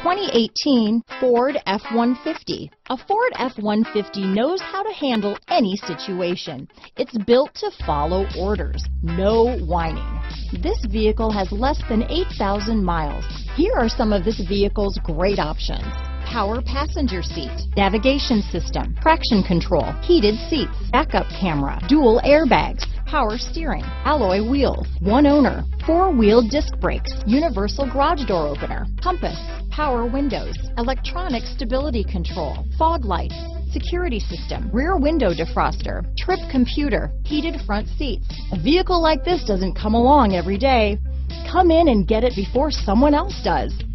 2018 Ford F-150. A Ford F-150 knows how to handle any situation. It's built to follow orders, no whining. This vehicle has less than 8,000 miles. Here are some of this vehicle's great options: power passenger seat, navigation system, traction control, heated seats, backup camera, dual airbags, power steering, alloy wheels, one owner, four-wheel disc brakes, universal garage door opener, compass, power windows, electronic stability control, fog lights, security system, rear window defroster, trip computer, heated front seats. A vehicle like this doesn't come along every day. Come in and get it before someone else does.